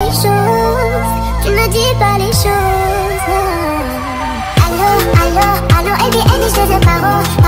les choses, tu me dis pas les choses. Allô, allô, allô, et bien, je te paro.